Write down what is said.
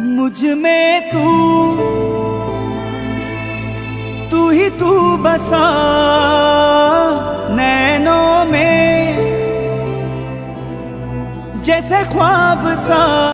मुझ में तू ही तू बसा, नैनों में जैसे ख्वाब सा।